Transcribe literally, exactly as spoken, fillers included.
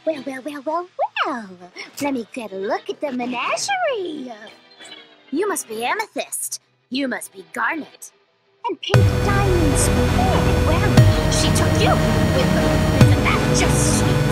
Well, well, well, well, well. Let me get a look at the menagerie. You must be amethyst. You must be garnet. And pink diamonds. Oh, well, she took you with her. Isn't that just sweet?